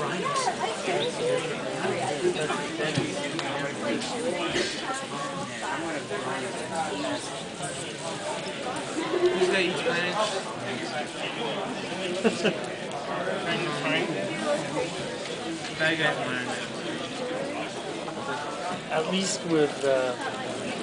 Who's got each manage? Bad guy's manage. At least with